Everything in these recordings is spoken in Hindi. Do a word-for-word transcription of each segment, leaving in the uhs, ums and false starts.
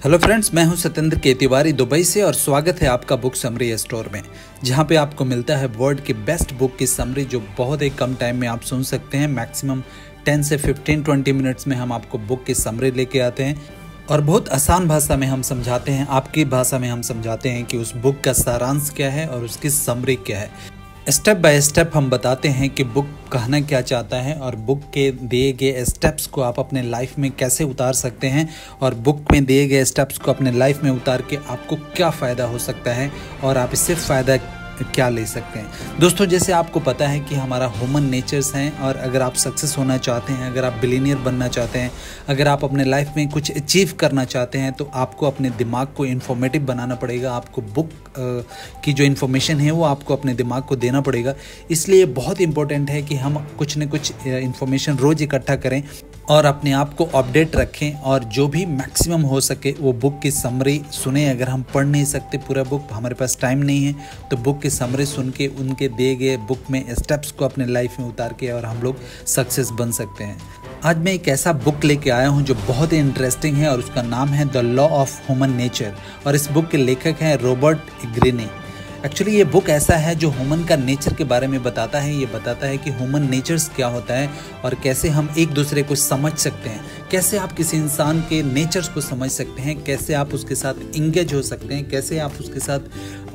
हेलो फ्रेंड्स, मैं हूं सत्येंद्र के तिवारी दुबई से और स्वागत है आपका बुक समरी स्टोर में, जहां पे आपको मिलता है वर्ल्ड की बेस्ट बुक की समरी जो बहुत ही कम टाइम में आप सुन सकते हैं। मैक्सिमम टेन से फिफ्टीन ट्वेंटी मिनट्स में हम आपको बुक की समरी लेके आते हैं और बहुत आसान भाषा में हम समझाते हैं, आपकी भाषा में हम समझाते हैं कि उस बुक का सारांश क्या है और उसकी समरी क्या है। स्टेप बाय स्टेप हम बताते हैं कि बुक कहना क्या चाहता है और बुक के दिए गए स्टेप्स को आप अपने लाइफ में कैसे उतार सकते हैं और बुक में दिए गए स्टेप्स को अपने लाइफ में उतार के आपको क्या फ़ायदा हो सकता है और आप इससे फ़ायदा क्या ले सकते हैं। दोस्तों, जैसे आपको पता है कि हमारा ह्यूमन नेचर्स हैं और अगर आप सक्सेस होना चाहते हैं, अगर आप बिलियनियर बनना चाहते हैं, अगर आप अपने लाइफ में कुछ अचीव करना चाहते हैं तो आपको अपने दिमाग को इन्फॉर्मेटिव बनाना पड़ेगा। आपको बुक की जो इन्फॉर्मेशन है वो आपको अपने दिमाग को देना पड़ेगा। इसलिए बहुत इंपॉर्टेंट है कि हम कुछ न कुछ इन्फॉर्मेशन रोज़ इकट्ठा करें और अपने आप को अपडेट रखें और जो भी मैक्सिमम हो सके वो बुक की समरी सुने। अगर हम पढ़ नहीं सकते पूरा बुक, हमारे पास टाइम नहीं है, तो बुक की समरी सुन के उनके दिए गए बुक में स्टेप्स को अपने लाइफ में उतार के और हम लोग सक्सेस बन सकते हैं। आज मैं एक ऐसा बुक लेके आया हूँ जो बहुत ही इंटरेस्टिंग है और उसका नाम है the law of human nature और इस बुक के लेखक हैं रॉबर्ट ग्रीने। एक्चुअली ये बुक ऐसा है जो ह्यूमन का नेचर के बारे में बताता है। ये बताता है कि ह्यूमन नेचर्स क्या होता है और कैसे हम एक दूसरे को समझ सकते हैं, कैसे आप किसी इंसान के नेचर्स को समझ सकते हैं, कैसे आप उसके साथ इंगेज हो सकते हैं, कैसे आप उसके साथ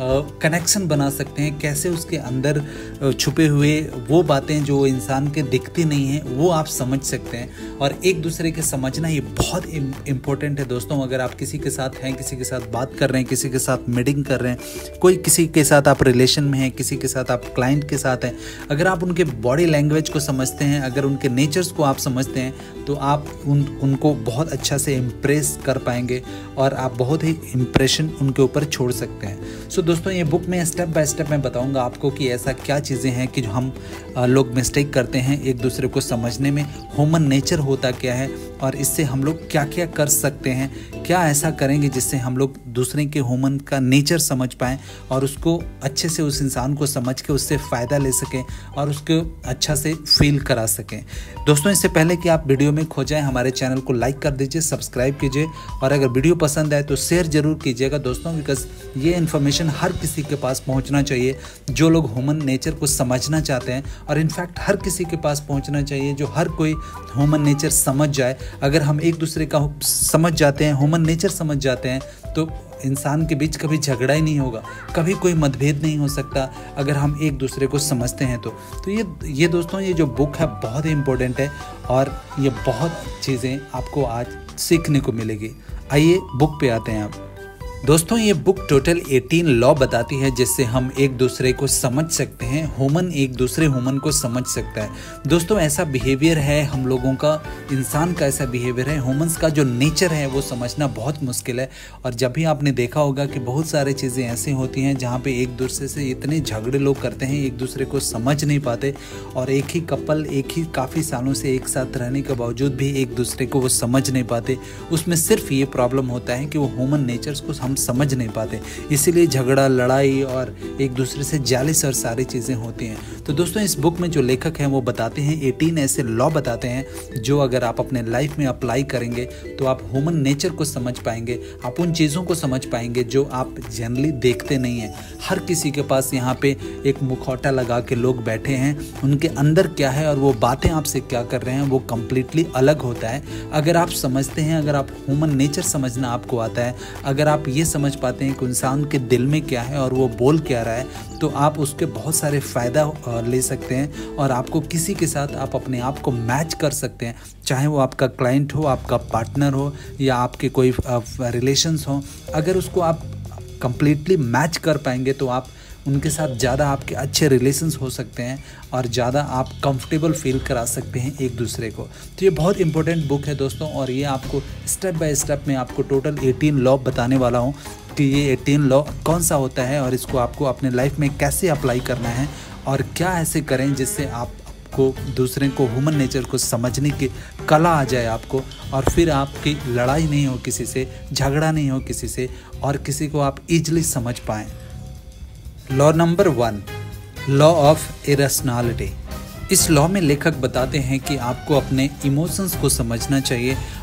कनेक्शन बना सकते हैं, कैसे उसके अंदर छुपे हुए वो बातें जो इंसान के दिखती नहीं हैं वो आप समझ सकते हैं। और एक दूसरे के समझना ये बहुत इम्पोर्टेंट है दोस्तों। अगर आप किसी के साथ हैं, किसी के साथ बात कर रहे हैं, किसी के साथ मीटिंग कर रहे हैं, कोई किसी के साथ आप रिलेशन में हैं, किसी के साथ आप क्लाइंट के साथ हैं, अगर आप उनके बॉडी लैंग्वेज को समझते हैं, अगर उनके नेचर्स को आप समझते हैं तो आप उन उनको बहुत अच्छा से इम्प्रेस कर पाएंगे और आप बहुत ही इम्प्रेशन उनके ऊपर छोड़ सकते हैं। सो दोस्तों, ये बुक में स्टेप बाय स्टेप मैं बताऊंगा आपको कि ऐसा क्या चीज़ें हैं कि जो हम लोग मिस्टेक करते हैं एक दूसरे को समझने में, ह्यूमन नेचर होता क्या है और इससे हम लोग क्या क्या कर सकते हैं, क्या ऐसा करेंगे जिससे हम लोग दूसरे के ह्यूमन का नेचर समझ पाएँ और उसको अच्छे से, उस इंसान को समझ के उससे फ़ायदा ले सकें और उसको अच्छा से फील करा सकें। दोस्तों, इससे पहले कि आप वीडियो में खो जाएं, हमारे चैनल को लाइक कर दीजिए, सब्सक्राइब कीजिए और अगर वीडियो पसंद आए तो शेयर ज़रूर कीजिएगा दोस्तों, बिकॉज ये इन्फॉर्मेशन हर किसी के पास पहुंचना चाहिए जो लोग ह्यूमन नेचर को समझना चाहते हैं और इनफैक्ट हर किसी के पास पहुंचना चाहिए जो हर कोई ह्यूमन नेचर समझ जाए। अगर हम एक दूसरे का समझ जाते हैं, ह्यूमन नेचर समझ जाते हैं, तो इंसान के बीच कभी झगड़ा ही नहीं होगा, कभी कोई मतभेद नहीं हो सकता अगर हम एक दूसरे को समझते हैं तो तो ये ये दोस्तों, ये जो बुक है बहुत ही इम्पोर्टेंट है और ये बहुत चीज़ें आपको आज सीखने को मिलेगी। आइए बुक पे आते हैं आप दोस्तों। ये बुक टोटल अठारह लॉ बताती है जिससे हम एक दूसरे को समझ सकते हैं, ह्यूमन एक दूसरे ह्यूमन को समझ सकता है। दोस्तों, ऐसा बिहेवियर है हम लोगों का, इंसान का ऐसा बिहेवियर है, ह्यूमंस का जो नेचर है वो समझना बहुत मुश्किल है। और जब भी आपने देखा होगा कि बहुत सारी चीज़ें ऐसी होती हैं जहाँ पे एक दूसरे से इतने झगड़े लोग करते हैं, एक दूसरे को समझ नहीं पाते और एक ही कपल एक ही काफ़ी सालों से एक साथ रहने के बावजूद भी एक दूसरे को वो समझ नहीं पाते। उसमें सिर्फ ये प्रॉब्लम होता है कि वो ह्यूमन नेचर्स को हम समझ नहीं पाते, इसीलिए झगड़ा, लड़ाई और एक दूसरे से जालिस और सारी चीज़ें होती हैं। तो दोस्तों, इस बुक में जो लेखक हैं वो बताते हैं अठारह ऐसे लॉ बताते हैं जो अगर आप अपने लाइफ में अप्लाई करेंगे तो आप ह्यूमन नेचर को समझ पाएंगे, आप उन चीज़ों को समझ पाएंगे जो आप जनरली देखते नहीं हैं। हर किसी के पास यहाँ पे एक मुखौटा लगा के लोग बैठे हैं, उनके अंदर क्या है और वो बातें आपसे क्या कर रहे हैं वो कम्प्लीटली अलग होता है। अगर आप समझते हैं, अगर आप ह्यूमन नेचर समझना आपको आता है, अगर आप ये समझ पाते हैं कि इंसान के दिल में क्या है और वो बोल क्या रहा है, तो आप उसके बहुत सारे फ़ायदा ले सकते हैं और आपको किसी के साथ आप अपने आप को मैच कर सकते हैं, चाहे वो आपका क्लाइंट हो, आपका पार्टनर हो या आपके कोई रिलेशंस हो। अगर उसको आप कंप्लीटली मैच कर पाएंगे तो आप उनके साथ ज़्यादा आपके अच्छे रिलेशंस हो सकते हैं और ज़्यादा आप कंफर्टेबल फील करा सकते हैं एक दूसरे को। तो ये बहुत इंपॉर्टेंट बुक है दोस्तों और ये आपको स्टेप बाय स्टेप में आपको टोटल अठारह लॉ बताने वाला हूँ कि ये अठारह लॉ कौन सा होता है और इसको आपको अपने लाइफ में कैसे अप्लाई करना है और क्या ऐसे करें जिससे आप को दूसरे को, ह्यूमन नेचर को समझने की कला आ जाए आपको और फिर आपकी लड़ाई नहीं हो किसी से, झगड़ा नहीं हो किसी से और किसी को आप इजीली समझ पाएँ। Law number one, law of irrationality. इस लॉ में लेखक बताते हैं कि आपको अपने इमोशंस को समझना चाहिए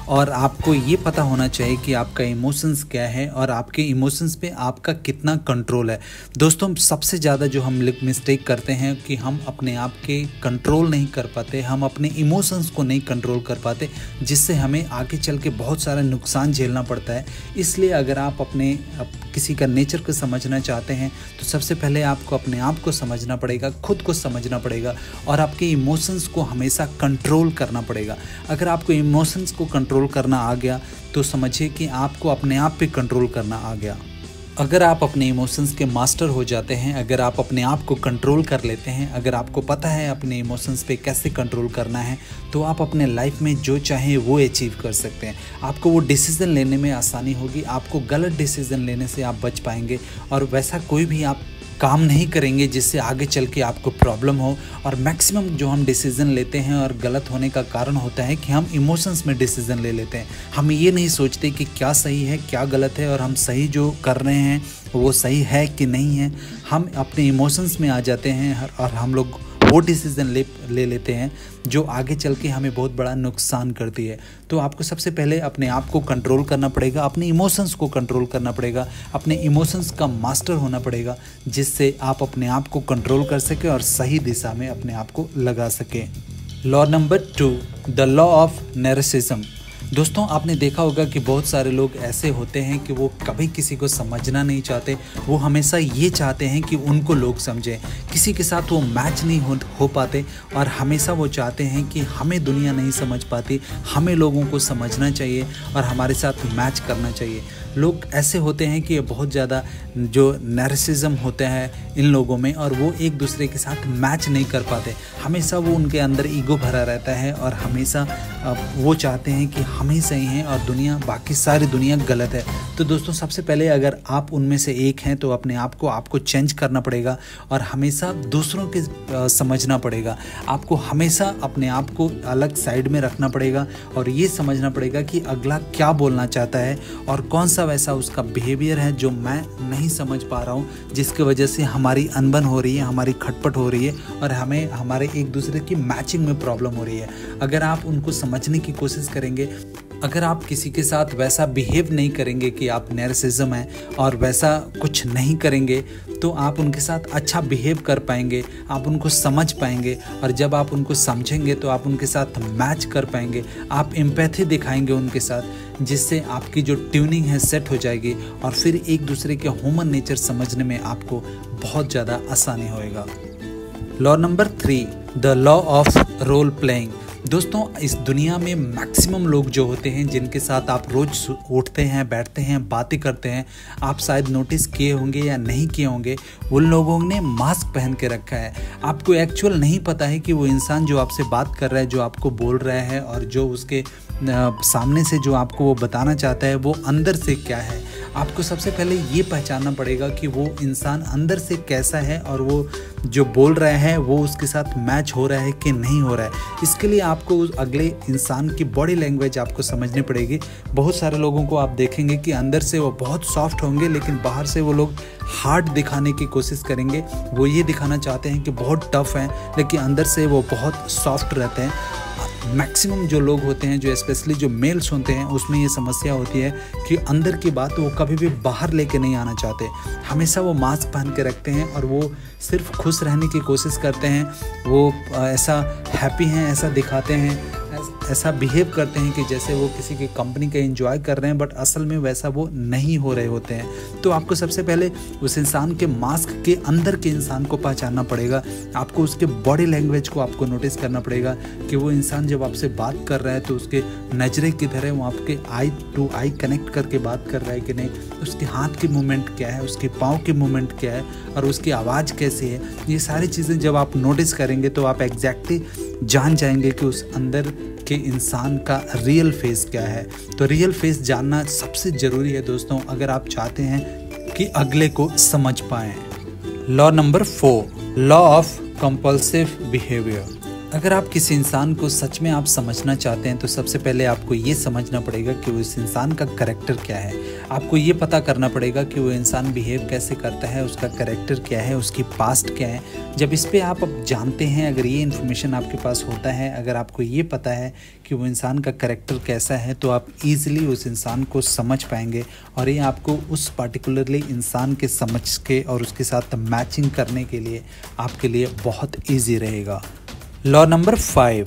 और आपको ये पता होना चाहिए कि आपका इमोशंस क्या है और आपके इमोशंस पे आपका कितना कंट्रोल है। दोस्तों सबसे ज़्यादा जो हम मिस्टेक करते हैं कि हम अपने आप के कंट्रोल नहीं कर पाते, हम अपने इमोशंस को नहीं कंट्रोल कर पाते, जिससे हमें आगे चल के बहुत सारा नुकसान झेलना पड़ता है। इसलिए अगर आप अपने अप, किसी का नेचर को समझना चाहते हैं तो सबसे पहले आपको अपने आप को समझना पड़ेगा, खुद को समझना पड़ेगा और आपके इमोशंस को हमेशा कंट्रोल करना पड़ेगा। अगर आपको इमोशंस को कंट्रोल करना आ गया तो समझिए कि आपको अपने आप पे कंट्रोल करना आ गया। अगर आप अपने इमोशंस के मास्टर हो जाते हैं, अगर आप अपने आप को कंट्रोल कर लेते हैं, अगर आपको पता है अपने इमोशंस पे कैसे कंट्रोल करना है, तो आप अपने लाइफ में जो चाहें वो अचीव कर सकते हैं। आपको वो डिसीज़न लेने में आसानी होगी, आपको गलत डिसीज़न लेने से आप बच पाएंगे और वैसा कोई भी आप काम नहीं करेंगे जिससे आगे चल के आपको प्रॉब्लम हो। और मैक्सिमम जो हम डिसीज़न लेते हैं और गलत होने का कारण होता है कि हम इमोशंस में डिसीज़न ले लेते हैं। हम ये नहीं सोचते कि क्या सही है क्या गलत है और हम सही जो कर रहे हैं वो सही है कि नहीं है। हम अपने इमोशंस में आ जाते हैं और हम लोग वो डिसीज़न ले ले लेते हैं जो आगे चल के हमें बहुत बड़ा नुकसान करती है। तो आपको सबसे पहले अपने आप को कंट्रोल करना पड़ेगा, अपने इमोशंस को कंट्रोल करना पड़ेगा, अपने इमोशंस का मास्टर होना पड़ेगा, जिससे आप अपने आप को कंट्रोल कर सकें और सही दिशा में अपने आप को लगा सकें। Law number two, the law of narcissism. दोस्तों आपने देखा होगा कि बहुत सारे लोग ऐसे होते हैं कि वो कभी किसी को समझना नहीं चाहते, वो हमेशा ये चाहते हैं कि उनको लोग समझें। किसी के साथ वो मैच नहीं हो, हो पाते और हमेशा वो चाहते हैं कि हमें दुनिया नहीं समझ पाती, हमें लोगों को समझना चाहिए और हमारे साथ मैच करना चाहिए। लोग ऐसे होते हैं कि बहुत ज़्यादा जो नैरेसिज्म होता है इन लोगों में और वो एक दूसरे के साथ मैच नहीं कर पाते। हमेशा वो उनके अंदर ईगो भरा रहता है और हमेशा वो चाहते हैं कि हम ही सही हैं और दुनिया बाकी सारी दुनिया गलत है। तो दोस्तों सबसे पहले अगर आप उनमें से एक हैं तो अपने आप को आपको चेंज करना पड़ेगा और हमेशा दूसरों के समझना पड़ेगा। आपको हमेशा अपने आप को अलग साइड में रखना पड़ेगा और ये समझना पड़ेगा कि अगला क्या बोलना चाहता है और कौन सा वैसा उसका बिहेवियर है जो मैं नहीं समझ पा रहा हूँ, जिसकी वजह से हमारी अनबन हो रही है, हमारी खटपट हो रही है और हमें हमारे एक दूसरे की मैचिंग में प्रॉब्लम हो रही है। अगर आप उनको समझने की कोशिश करेंगे, अगर आप किसी के साथ वैसा बिहेव नहीं करेंगे कि आप नैरेसिज्म है और वैसा कुछ नहीं करेंगे तो आप उनके साथ अच्छा बिहेव कर पाएंगे, आप उनको समझ पाएंगे और जब आप उनको समझेंगे तो आप उनके साथ मैच कर पाएंगे, आप एम्पैथी दिखाएंगे उनके साथ, जिससे आपकी जो ट्यूनिंग है सेट हो जाएगी और फिर एक दूसरे के ह्यूमन नेचर समझने में आपको बहुत ज़्यादा आसानी होएगा। Law number three, the law of role playing. दोस्तों इस दुनिया में मैक्सिमम लोग जो होते हैं जिनके साथ आप रोज़ उठते हैं, बैठते हैं, बातें करते हैं, आप शायद नोटिस किए होंगे या नहीं किए होंगे, उन लोगों ने मास्क पहन के रखा है। आपको एक्चुअल नहीं पता है कि वो इंसान जो आपसे बात कर रहा है, जो आपको बोल रहा है और जो उसके सामने से जो आपको वो बताना चाहता है वो अंदर से क्या है। आपको सबसे पहले ये पहचानना पड़ेगा कि वो इंसान अंदर से कैसा है और वो जो बोल रहा है वो उसके साथ मैच हो रहा है कि नहीं हो रहा है। इसके लिए आपको उस अगले इंसान की बॉडी लैंग्वेज आपको समझनी पड़ेगी। बहुत सारे लोगों को आप देखेंगे कि अंदर से वो बहुत सॉफ्ट होंगे लेकिन बाहर से वो लोग हार्ड दिखाने की कोशिश करेंगे। वो ये दिखाना चाहते हैं कि बहुत टफ हैं लेकिन अंदर से वो बहुत सॉफ्ट रहते हैं। मैक्सिमम जो लोग होते हैं, जो स्पेशली जो मेल्स होते हैं, उसमें ये समस्या होती है कि अंदर की बात वो कभी भी बाहर लेके नहीं आना चाहते। हमेशा वो मास्क पहन के रखते हैं और वो सिर्फ खुश रहने की कोशिश करते हैं। वो ऐसा हैप्पी हैं, ऐसा दिखाते हैं, ऐसा बिहेव करते हैं कि जैसे वो किसी की कंपनी का एंजॉय कर रहे हैं, बट असल में वैसा वो नहीं हो रहे होते हैं। तो आपको सबसे पहले उस इंसान के मास्क के अंदर के इंसान को पहचानना पड़ेगा। आपको उसके बॉडी लैंग्वेज को आपको नोटिस करना पड़ेगा कि वो इंसान जब आपसे बात कर रहा है तो उसके नज़रें किधर है, वो आपके आई टू आई कनेक्ट करके बात कर रहा है कि नहीं, उसके हाथ की मूवमेंट क्या है, उसके पाँव की मूवमेंट क्या है और उसकी आवाज़ कैसी है। ये सारी चीज़ें जब आप नोटिस करेंगे तो आप एग्जैक्टली जान जाएंगे कि उस अंदर के इंसान का रियल फेस क्या है। तो रियल फेस जानना सबसे ज़रूरी है दोस्तों, अगर आप चाहते हैं कि अगले को समझ पाएं। Law number four, law of compulsive behaviour. अगर आप किसी इंसान को सच में आप समझना चाहते हैं तो सबसे पहले आपको ये समझना पड़ेगा कि उस इंसान का करैक्टर क्या है। आपको ये पता करना पड़ेगा कि वो इंसान बिहेव कैसे करता है, उसका कैरेक्टर क्या है, उसकी पास्ट क्या है। जब इस पे आप अब जानते हैं, अगर ये इन्फॉर्मेशन आपके पास होता है, अगर आपको ये पता है कि वो इंसान का कैरेक्टर कैसा है, तो आप ईज़िली उस इंसान को समझ पाएंगे और ये आपको उस पर्टिकुलरली इंसान के समझ के और उसके साथ मैचिंग करने के लिए आपके लिए बहुत ईजी रहेगा। Law number five,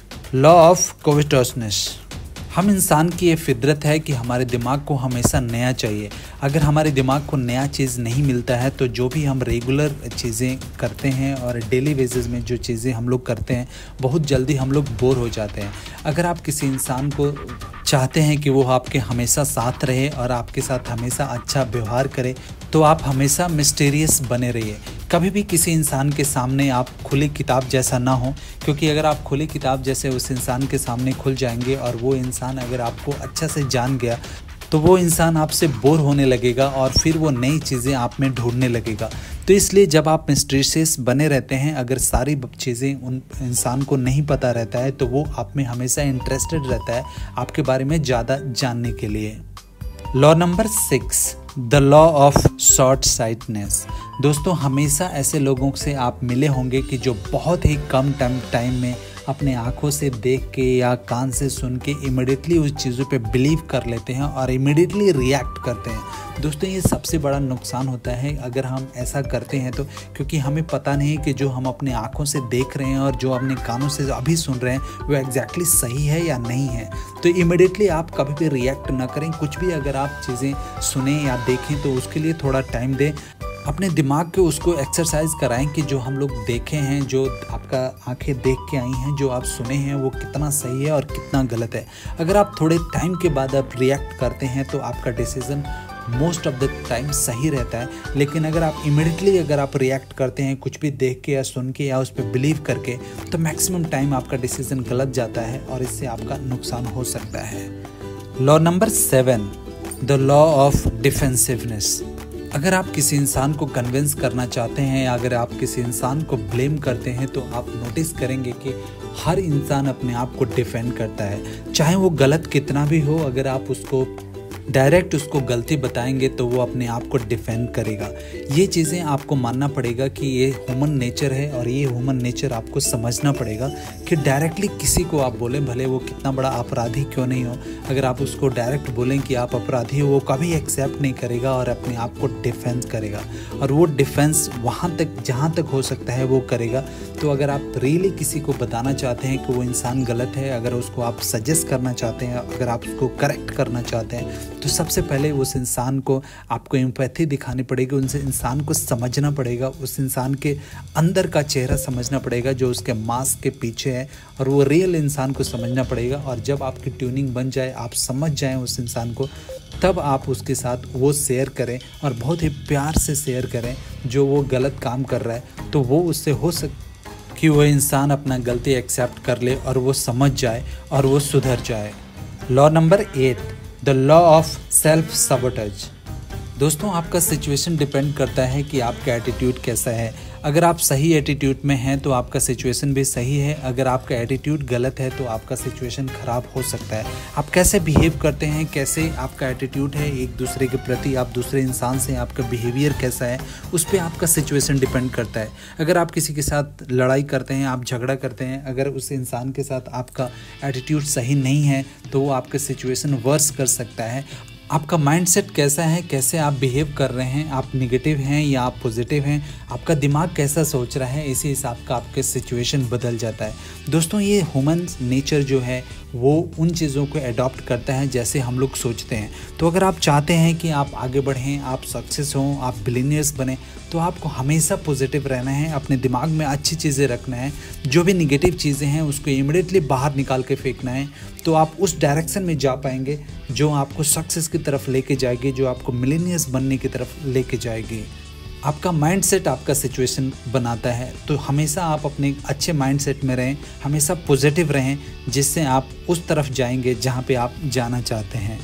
law of covetousness. हम इंसान की ये फितरत है कि हमारे दिमाग को हमेशा नया चाहिए। अगर हमारे दिमाग को नया चीज़ नहीं मिलता है तो जो भी हम रेगुलर चीज़ें करते हैं और डेली बेसिस में जो चीज़ें हम लोग करते हैं, बहुत जल्दी हम लोग बोर हो जाते हैं। अगर आप किसी इंसान को चाहते हैं कि वो आपके हमेशा साथ रहे और आपके साथ हमेशा अच्छा व्यवहार करे, तो आप हमेशा मिस्टीरियस बने रहिए। कभी भी किसी इंसान के सामने आप खुली किताब जैसा ना हो, क्योंकि अगर आप खुली किताब जैसे उस इंसान के सामने खुल जाएंगे और वो इंसान अगर आपको अच्छा से जान गया तो वो इंसान आपसे बोर होने लगेगा और फिर वो नई चीज़ें आप में ढूंढने लगेगा। तो इसलिए जब आप मिस्टीरियस बने रहते हैं, अगर सारी चीज़ें उन इंसान को नहीं पता रहता है तो वो आप में हमेशा इंटरेस्टेड रहता है आपके बारे में ज़्यादा जानने के लिए। Law number six, the law of short sightedness. दोस्तों, हमेशा ऐसे लोगों से आप मिले होंगे कि जो बहुत ही कम टाइम टाइम में अपने आँखों से देख के या कान से सुन के इमिडिएटली उस चीज़ों पे बिलीव कर लेते हैं और इमिडिएटली रिएक्ट करते हैं। दोस्तों, ये सबसे बड़ा नुकसान होता है अगर हम ऐसा करते हैं तो, क्योंकि हमें पता नहीं कि जो हम अपने आँखों से देख रहे हैं और जो अपने कानों से अभी सुन रहे हैं वो एग्जैक्टली सही है या नहीं है। तो इमिडिएटली आप कभी भी रिएक्ट ना करें। कुछ भी अगर आप चीज़ें सुने या देखें तो उसके लिए थोड़ा टाइम दें, अपने दिमाग को उसको एक्सरसाइज कराएं कि जो हम लोग देखे हैं, जो आपका आंखें देख के आई हैं, जो आप सुने हैं, वो कितना सही है और कितना गलत है। अगर आप थोड़े टाइम के बाद आप रिएक्ट करते हैं तो आपका decision most of the time सही रहता है। लेकिन अगर आप इमिडिएटली अगर आप रिएक्ट करते हैं कुछ भी देख के या सुन के या उस पर बिलीव करके, तो मैक्सिमम टाइम आपका डिसीज़न गलत जाता है और इससे आपका नुकसान हो सकता है। Law number seven, the law of defensiveness. अगर आप किसी इंसान को कन्विंस करना चाहते हैं या अगर आप किसी इंसान को ब्लेम करते हैं तो आप नोटिस करेंगे कि हर इंसान अपने आप को डिफेंड करता है, चाहे वो गलत कितना भी हो। अगर आप उसको डायरेक्ट उसको गलती बताएंगे तो वो अपने आप को डिफेंड करेगा। ये चीज़ें आपको मानना पड़ेगा कि ये ह्यूमन नेचर है और ये ह्यूमन नेचर आपको समझना पड़ेगा कि डायरेक्टली किसी को आप बोलें, भले वो कितना बड़ा अपराधी क्यों नहीं हो, अगर आप उसको डायरेक्ट बोलें कि आप अपराधी हो, वो कभी एक्सेप्ट नहीं करेगा और अपने आप को डिफेंस करेगा। और वो डिफेंस वहाँ तक जहाँ तक हो सकता है वो करेगा। तो अगर आप रियली किसी को बताना चाहते हैं कि वो इंसान गलत है, अगर उसको आप सजेस्ट करना चाहते हैं, अगर आप उसको करेक्ट करना चाहते हैं, तो सबसे पहले उस इंसान को आपको एम्पैथी दिखानी पड़ेगी, उस इंसान को समझना पड़ेगा, उस इंसान के अंदर का चेहरा समझना पड़ेगा जो उसके मास्क के पीछे है, और वो रियल इंसान को समझना पड़ेगा। और जब आपकी ट्यूनिंग बन जाए, आप समझ जाएं उस इंसान को, तब आप उसके साथ वो शेयर करें और बहुत ही प्यार से शेयर करें जो वो गलत काम कर रहा है। तो वो उससे हो सक कि वो इंसान अपना गलती एक्सेप्ट कर ले और वो समझ जाए और वो सुधर जाए। Law number eight, the law of self sabotage. दोस्तों, आपका सिचुएशन डिपेंड करता है कि आपका एटीट्यूड कैसा है। अगर आप सही एटीट्यूड में हैं तो आपका सिचुएशन भी सही है, अगर आपका एटीट्यूड गलत है तो आपका सिचुएशन ख़राब हो सकता है। आप कैसे बिहेव करते हैं, कैसे आपका एटीट्यूड है एक दूसरे के प्रति, आप दूसरे इंसान से आपका बिहेवियर कैसा है, उस पर आपका सिचुएशन डिपेंड करता है। अगर आप किसी के साथ लड़ाई करते हैं, आप झगड़ा करते हैं, अगर उस इंसान के साथ आपका एटीट्यूड सही नहीं है तो वो आपका सिचुएशन वर्स कर सकता है। आपका माइंडसेट कैसा है, कैसे आप बिहेव कर रहे हैं, आप नेगेटिव हैं या आप पॉजिटिव हैं, आपका दिमाग कैसा सोच रहा है, इसी हिसाब का आपके सिचुएशन बदल जाता है। दोस्तों, ये ह्यूमन नेचर जो है वो उन चीज़ों को अडॉप्ट करता है जैसे हम लोग सोचते हैं। तो अगर आप चाहते हैं कि आप आगे बढ़ें, आप सक्सेस हों, आप बिलियनियर्स बने, तो आपको हमेशा पॉजिटिव रहना है, अपने दिमाग में अच्छी चीज़ें रखना है, जो भी निगेटिव चीज़ें हैं उसको इमीडिएटली बाहर निकाल के फेंकना है। तो आप उस डायरेक्शन में जा पाएंगे जो आपको सक्सेस की तरफ लेके जाएगी, जो आपको मिलेनियर्स बनने की तरफ लेके जाएगी। आपका माइंडसेट आपका सिचुएशन बनाता है, तो हमेशा आप अपने अच्छे माइंडसेट में रहें, हमेशा पॉजिटिव रहें, जिससे आप उस तरफ जाएंगे जहां पे आप जाना चाहते हैं।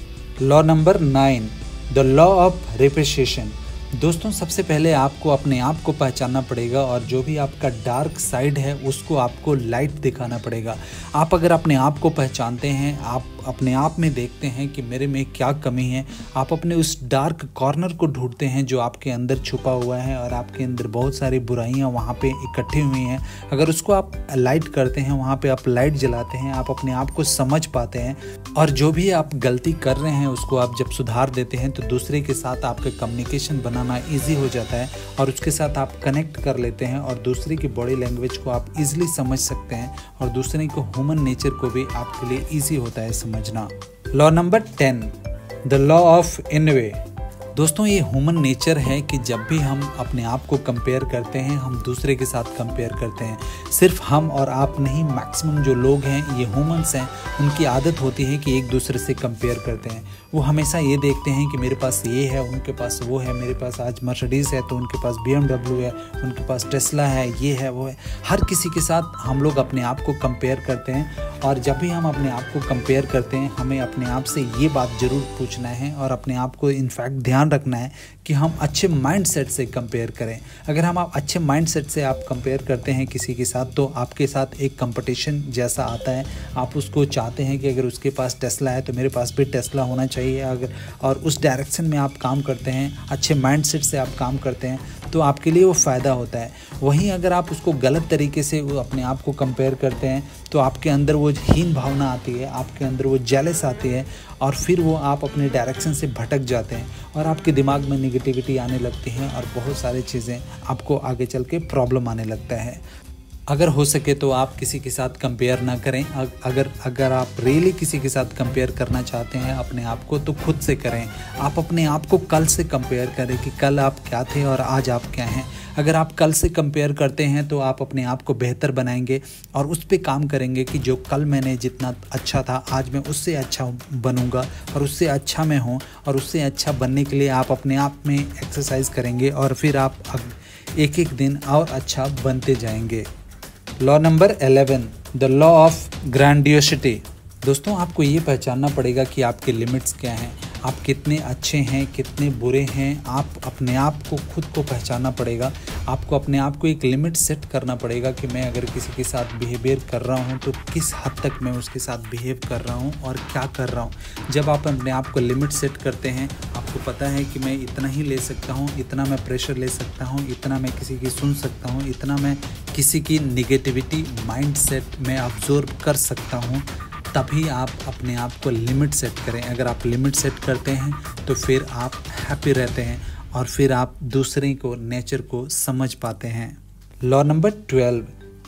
Law number nine, the law of repression. दोस्तों, सबसे पहले आपको अपने आप को पहचानना पड़ेगा और जो भी आपका डार्क साइड है उसको आपको लाइट दिखाना पड़ेगा। आप अगर अपने आप को पहचानते हैं, आप अपने आप में देखते हैं कि मेरे में क्या कमी है, आप अपने उस डार्क कॉर्नर को ढूंढते हैं जो आपके अंदर छुपा हुआ है और आपके अंदर बहुत सारी बुराइयां वहाँ पे इकट्ठी हुई हैं। अगर उसको आप लाइट करते हैं, वहाँ पे आप लाइट जलाते हैं, आप अपने आप को समझ पाते हैं और जो भी आप गलती कर रहे हैं उसको आप जब सुधार देते हैं तो दूसरे के साथ आपका कम्युनिकेशन बनाना ईजी हो जाता है और उसके साथ आप कनेक्ट कर लेते हैं और दूसरे की बॉडी लैंग्वेज को आप ईजिली समझ सकते हैं और दूसरे को ह्यूमन नेचर को भी आपके लिए ईजी होता है समझना। Law number ten, the law of envy. दोस्तों ये ह्यूमन नेचर है कि जब भी हम अपने आप को कंपेयर करते हैं हम दूसरे के साथ कंपेयर करते हैं। सिर्फ हम और आप नहीं, मैक्सिमम जो लोग हैं ये ह्यूमंस हैं, उनकी आदत होती है कि एक दूसरे से कंपेयर करते हैं। वो हमेशा ये देखते हैं कि मेरे पास ये है, उनके पास वो है, मेरे पास आज मर्सिडीज़ है तो उनके पास बी एम डब्ल्यू है, उनके पास टेस्ला है, ये है वो है। हर किसी के साथ हम लोग अपने आप को कंपेयर करते हैं और जब भी हम अपने आप को कंपेयर करते हैं हमें अपने आप से ये बात ज़रूर पूछना है और अपने आप को इनफैक्ट ध्यान रखना है कि हम अच्छे माइंडसेट से कंपेयर करें। अगर हम आप अच्छे माइंडसेट से आप कंपेयर करते हैं किसी के साथ तो आपके साथ एक कंपटीशन जैसा आता है। आप उसको चाहते हैं कि अगर उसके पास टेस्ला है तो मेरे पास भी टेस्ला होना चाहिए, अगर और उस डायरेक्शन में आप काम करते हैं, अच्छे माइंडसेट से आप काम करते हैं तो आपके लिए वो फ़ायदा होता है। वहीं अगर आप उसको गलत तरीके से अपने आप को कंपेयर करते हैं तो आपके अंदर वो हीन भावना आती है, आपके अंदर वो जेलस आती है और फिर वो आप अपने डायरेक्शन से भटक जाते हैं और आपके दिमाग में नेगेटिविटी आने लगती है और बहुत सारी चीज़ें आपको आगे चल के प्रॉब्लम आने लगता है। अगर हो सके तो आप किसी के साथ कंपेयर ना करें। अगर अगर आप रियली किसी के साथ कंपेयर करना चाहते हैं अपने आप को तो खुद से करें। आप अपने आप को कल से कंपेयर करें कि कल आप क्या थे और आज आप क्या हैं। अगर आप कल से कंपेयर करते हैं तो आप अपने आप को बेहतर बनाएंगे और उस पे काम करेंगे कि जो कल मैंने जितना अच्छा था आज मैं उससे अच्छा बनूंगा और उससे अच्छा मैं हूँ और उससे अच्छा बनने के लिए आप अपने आप में एक्सरसाइज करेंगे और फिर आप एक एक दिन और अच्छा बनते जाएंगे। Law number eleven, the law of grandiosity. दोस्तों आपको ये पहचानना पड़ेगा कि आपके लिमिट्स क्या हैं, आप कितने अच्छे हैं, कितने बुरे हैं। आप अपने आप को खुद को पहचानना पड़ेगा। आपको अपने आप को एक लिमिट सेट करना पड़ेगा कि मैं अगर किसी के साथ बिहेवियर कर रहा हूँ तो किस हद तक मैं उसके साथ बिहेव कर रहा हूँ और क्या कर रहा हूँ। जब आप अपने आप को लिमिट सेट करते हैं आपको पता है कि मैं इतना ही ले सकता हूँ, इतना मैं प्रेशर ले सकता हूँ, इतना मैं किसी की सुन सकता हूँ, इतना मैं किसी की निगेटिविटी माइंड सेट में अब्जॉर्ब कर सकता हूँ, तभी आप अपने आप को लिमिट सेट करें। अगर आप लिमिट सेट करते हैं तो फिर आप हैप्पी रहते हैं और फिर आप दूसरे को नेचर को समझ पाते हैं। Law number twelve,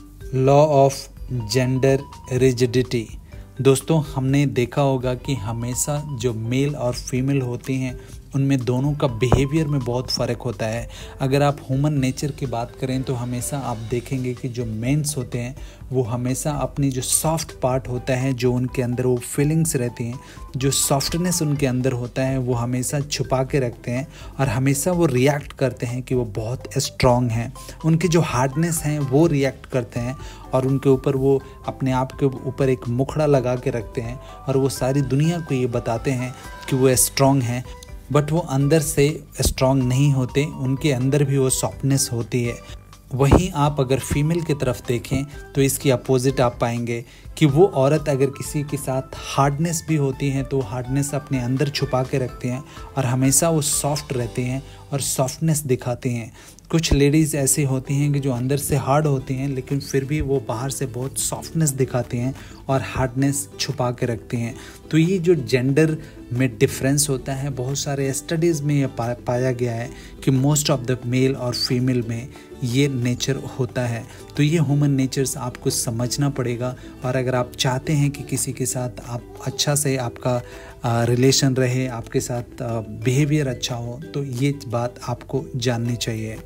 law of gender rigidity. दोस्तों हमने देखा होगा कि हमेशा जो मेल और फीमेल होती हैं उनमें दोनों का बिहेवियर में बहुत फ़र्क होता है। अगर आप ह्यूमन नेचर की बात करें तो हमेशा आप देखेंगे कि जो मेंस होते हैं वो हमेशा अपनी जो सॉफ्ट पार्ट होता है, जो उनके अंदर वो फीलिंग्स रहती हैं, जो सॉफ्टनेस उनके अंदर होता है वो हमेशा छुपा के रखते हैं और हमेशा वो रिएक्ट करते हैं कि वो बहुत स्ट्रॉन्ग हैं। उनके जो हार्डनेस हैं वो रिएक्ट करते हैं और उनके ऊपर वो अपने आप के ऊपर एक मुखड़ा लगा के रखते हैं और वो सारी दुनिया को ये बताते हैं कि वो स्ट्रॉन्ग हैं, बट वो अंदर से स्ट्रॉन्ग नहीं होते, उनके अंदर भी वो सॉफ्टनेस होती है। वहीं आप अगर फीमेल की तरफ देखें तो इसकी अपोजिट आप पाएंगे कि वो औरत अगर किसी के साथ हार्डनेस भी होती हैं तो हार्डनेस अपने अंदर छुपा के रखते हैं और हमेशा वो सॉफ्ट रहते हैं और सॉफ्टनेस दिखाते हैं। कुछ लेडीज़ ऐसी होती हैं कि जो अंदर से हार्ड होती हैं लेकिन फिर भी वो बाहर से बहुत सॉफ्टनेस दिखाती हैं और हार्डनेस छुपा के रखती हैं। तो ये जो जेंडर में डिफरेंस होता है, बहुत सारे स्टडीज़ में ये पा, पाया गया है कि मोस्ट ऑफ द मेल और फीमेल में ये नेचर होता है। तो ये ह्यूमन नेचर्स आपको समझना पड़ेगा और अगर आप चाहते हैं कि किसी के साथ आप अच्छा से आपका रिलेशन रहे, आपके साथ बिहेवियर अच्छा हो, तो ये बात आपको जाननी चाहिए।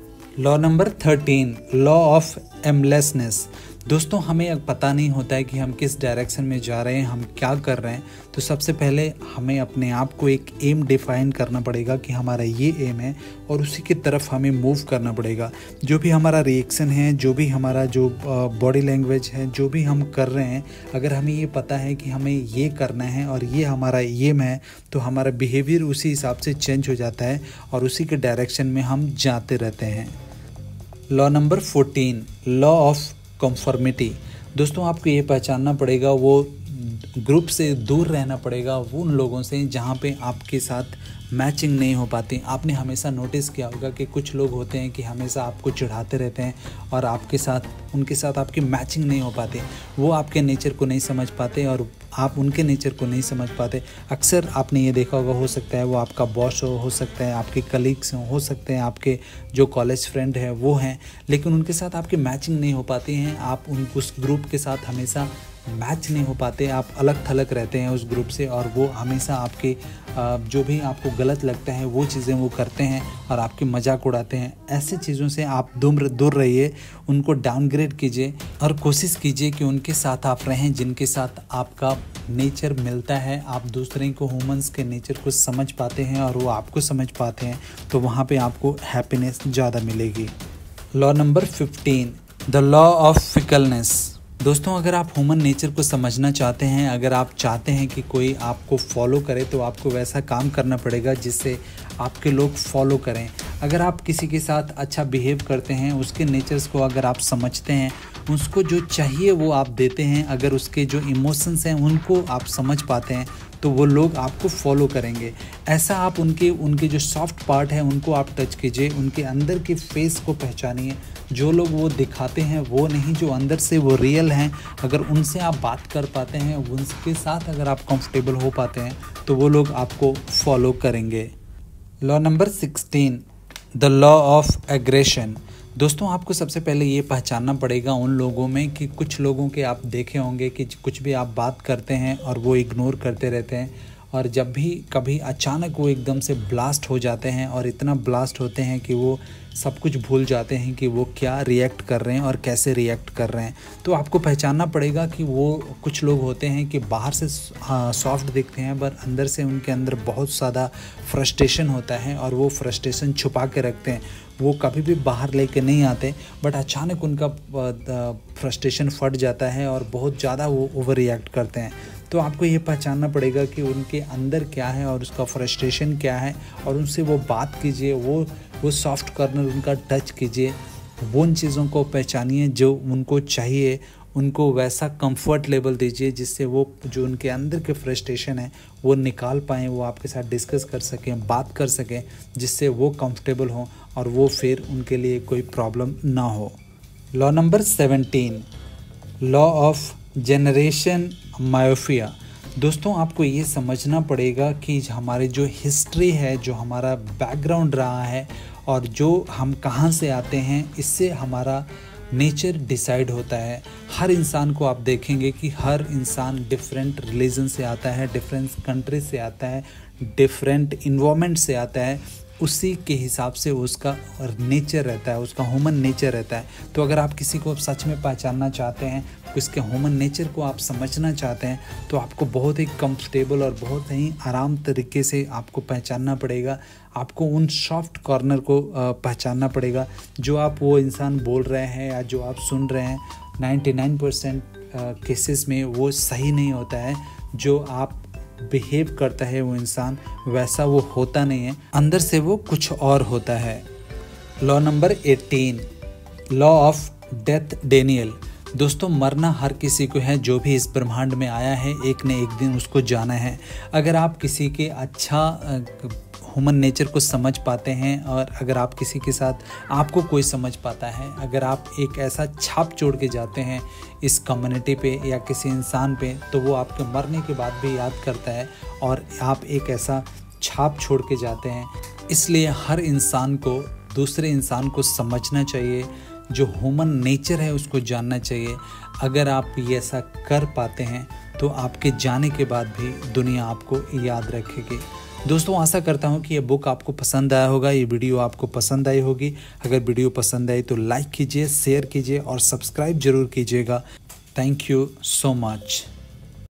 Law number thirteen, law of aimlessness. दोस्तों हमें पता नहीं होता है कि हम किस डायरेक्शन में जा रहे हैं, हम क्या कर रहे हैं। तो सबसे पहले हमें अपने आप को एक एम डिफाइन करना पड़ेगा कि हमारा ये एम है और उसी की तरफ हमें मूव करना पड़ेगा। जो भी हमारा रिएक्शन है, जो भी हमारा जो बॉडी लैंग्वेज है, जो भी हम कर रहे हैं, अगर हमें ये पता है कि हमें ये करना है और ये हमारा एम है तो हमारा बिहेवियर उसी हिसाब से चेंज हो जाता है और उसी के डायरेक्शन में हम जाते रहते हैं। Law number fourteen, law of conformity. दोस्तों आपको ये पहचानना पड़ेगा वो ग्रुप से दूर रहना पड़ेगा, उन लोगों से जहाँ पे आपके साथ मैचिंग नहीं हो पाती। आपने हमेशा नोटिस किया होगा कि कुछ लोग होते हैं कि हमेशा आपको चिढ़ाते रहते हैं और आपके साथ उनके साथ आपकी मैचिंग नहीं हो पाती। वो आपके नेचर को नहीं समझ पाते और आप उनके नेचर को नहीं समझ पाते। अक्सर आपने ये देखा होगा, हो सकता है वो आपका बॉस हो हो सकता है आपके कलीग्स हो हो सकते हैं आपके जो कॉलेज फ्रेंड है वो हैं, लेकिन उनके साथ आपकी मैचिंग नहीं हो पाती हैं। आप उन उस ग्रुप के साथ हमेशा मैच नहीं हो पाते, आप अलग थलग रहते हैं उस ग्रुप से और वो हमेशा आपके जो भी आपको गलत लगता है वो चीज़ें वो करते हैं और आपकी मजाक उड़ाते हैं। ऐसी चीज़ों से आप दूर दूर रहिए, उनको डाउनग्रेड कीजिए और कोशिश कीजिए कि उनके साथ आप रहें जिनके साथ आपका नेचर मिलता है, आप दूसरे को ह्यूमंस के नेचर को समझ पाते हैं और वो आपको समझ पाते हैं, तो वहाँ पे आपको हैप्पीनेस ज़्यादा मिलेगी। Law number fifteen, the law of fickleness. दोस्तों, अगर आप ह्यूमन नेचर को समझना चाहते हैं, अगर आप चाहते हैं कि कोई आपको फॉलो करे, तो आपको वैसा काम करना पड़ेगा जिससे आपके लोग फॉलो करें। अगर आप किसी के साथ अच्छा बिहेव करते हैं, उसके नेचर्स को अगर आप समझते हैं, उसको जो चाहिए वो आप देते हैं, अगर उसके जो इमोशंस हैं उनको आप समझ पाते हैं, तो वो लोग आपको फॉलो करेंगे। ऐसा आप उनके उनके जो सॉफ्ट पार्ट है उनको आप टच कीजिए, उनके अंदर के फेस को पहचानिए। जो लोग वो दिखाते हैं वो नहीं, जो अंदर से वो रियल हैं, अगर उनसे आप बात कर पाते हैं, उनके साथ अगर आप कंफर्टेबल हो पाते हैं, तो वो लोग आपको फॉलो करेंगे। Law number sixteen, the law of aggression. दोस्तों, आपको सबसे पहले ये पहचानना पड़ेगा उन लोगों में कि कुछ लोगों के आप देखे होंगे कि कुछ भी आप बात करते हैं और वो इग्नोर करते रहते हैं, और जब भी कभी अचानक वो एकदम से ब्लास्ट हो जाते हैं और इतना ब्लास्ट होते हैं कि वो सब कुछ भूल जाते हैं कि वो क्या रिएक्ट कर रहे हैं और कैसे रिएक्ट कर रहे हैं। तो आपको पहचानना पड़ेगा कि वो कुछ लोग होते हैं कि बाहर से सॉफ्ट दिखते हैं पर अंदर से उनके अंदर बहुत ज़्यादा फ्रस्ट्रेशन होता है और वो फ्रस्ट्रेशन छुपा के रखते हैं। वो कभी भी बाहर लेके नहीं आते, बट अचानक उनका फ्रस्ट्रेशन फट जाता है और बहुत ज़्यादा वो ओवर रिएक्ट करते हैं। तो आपको ये पहचानना पड़ेगा कि उनके अंदर क्या है और उसका फ्रस्ट्रेशन क्या है, और उनसे वो बात कीजिए, वो वो सॉफ्ट कॉर्नर उनका टच कीजिए, वो उन चीज़ों को पहचानिए जो उनको चाहिए, उनको वैसा कंफर्ट लेवल दीजिए जिससे वो जो उनके अंदर के फ्रस्ट्रेशन है वो निकाल पाएँ, वो आपके साथ डिस्कस कर सकें, बात कर सकें, जिससे वो कंफर्टेबल हों और वो फिर उनके लिए कोई प्रॉब्लम ना हो। Law number seventeen, law of generation myopia. दोस्तों, आपको ये समझना पड़ेगा कि हमारी जो हिस्ट्री है, जो हमारा बैकग्राउंड रहा है और जो हम कहाँ से आते हैं, इससे हमारा नेचर डिसाइड होता है। हर इंसान को आप देखेंगे कि हर इंसान डिफरेंट रिलीजन से आता है, डिफरेंट कंट्री से आता है, डिफरेंट इन्वायरमेंट से आता है, उसी के हिसाब से उसका नेचर रहता है, उसका ह्यूमन नेचर रहता है। तो अगर आप किसी को सच में पहचानना चाहते हैं, उसके ह्यूमन नेचर को आप समझना चाहते हैं, तो आपको बहुत ही कंफर्टेबल और बहुत ही आराम तरीके से आपको पहचानना पड़ेगा। आपको उन सॉफ्ट कॉर्नर को पहचानना पड़ेगा जो आप वो इंसान बोल रहे हैं या जो आप सुन रहे हैं। निन्यानवे परसेंट केसेस में वो सही नहीं होता है, जो आप बिहेव करता है वो इंसान वैसा वो होता नहीं है, अंदर से वो कुछ और होता है। Law number eighteen, law of death denial. दोस्तों, मरना हर किसी को है, जो भी इस ब्रह्मांड में आया है एक न एक दिन उसको जाना है। अगर आप किसी के अच्छा ह्यूमन नेचर को समझ पाते हैं और अगर आप किसी के साथ आपको कोई समझ पाता है, अगर आप एक ऐसा छाप छोड़ के जाते हैं इस कम्युनिटी पे या किसी इंसान पे, तो वो आपके मरने के बाद भी याद करता है और आप एक ऐसा छाप छोड़ के जाते हैं। इसलिए हर इंसान को दूसरे इंसान को समझना चाहिए, जो ह्यूमन नेचर है उसको जानना चाहिए। अगर आप ये ऐसा कर पाते हैं तो आपके जाने के बाद भी दुनिया आपको याद रखेगी। दोस्तों, आशा करता हूँ कि ये बुक आपको पसंद आया होगा, ये वीडियो आपको पसंद आई होगी। अगर वीडियो पसंद आई तो लाइक कीजिए, शेयर कीजिए और सब्सक्राइब जरूर कीजिएगा। Thank you so much.